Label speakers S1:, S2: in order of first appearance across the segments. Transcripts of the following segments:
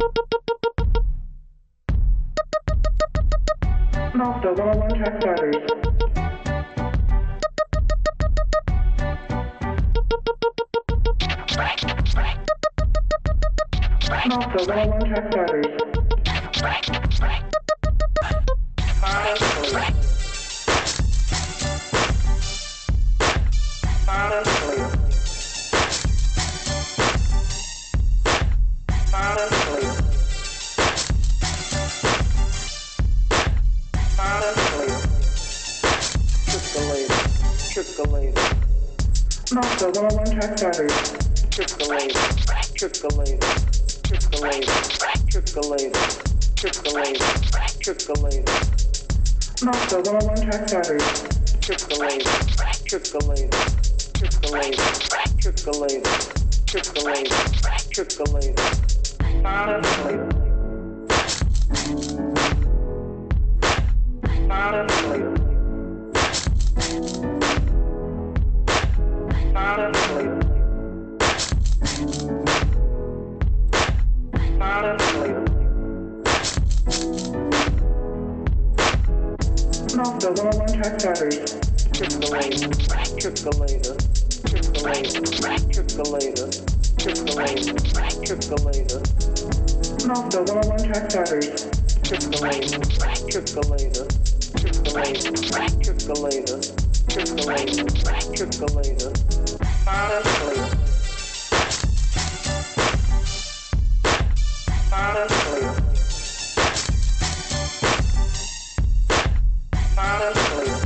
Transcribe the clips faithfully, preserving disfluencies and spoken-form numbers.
S1: Mazda one oh one track starters. Mazda one oh one track starters. Final clear. Final clear. Final clear. Final clear. Triple Triple Mazda one oh one track starters. Triple Triple Triple Triple Triple Triple Mazda one oh one track starters. Triple Triple Triple Triple Triple Triple Final clear. Final clear. Final clear. Final clear. Mazda one oh one track starters. Triple Triple Triple Triple Triple Mazda one oh one track starters. Triple Triple Triple Triple Triple Final clear. Final clear. Final clear.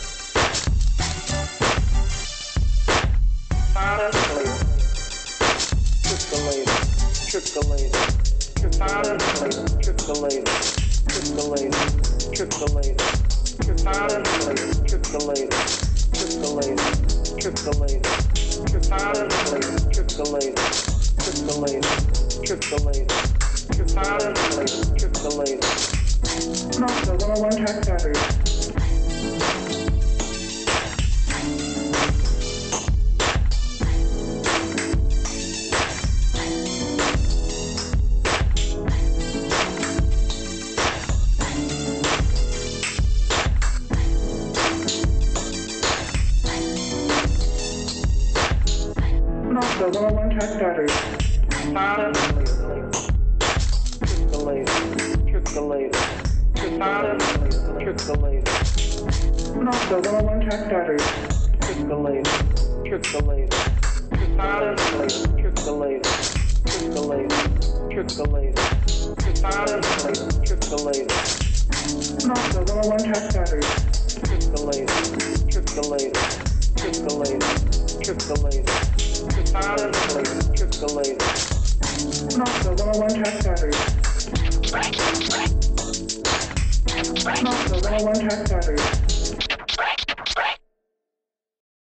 S1: Final clear. Triple Triple Final clear. Triple Triple Triple Final clear. Triple Triple Triple Final clear. Triple Triple Triple Final clear. Triple Mazda one oh one track starters. Mazda one oh one track starters. Final clear. Triple Triple Final clear. Triple Mazda one oh one track starters. Triple Triple Final clear. Triple Triple Triple Final clear. Triple Mazda one oh one track starters. Triple Triple Triple Triple Final clear. Triple Mazda one oh one track starters. Mazda one oh one track starters.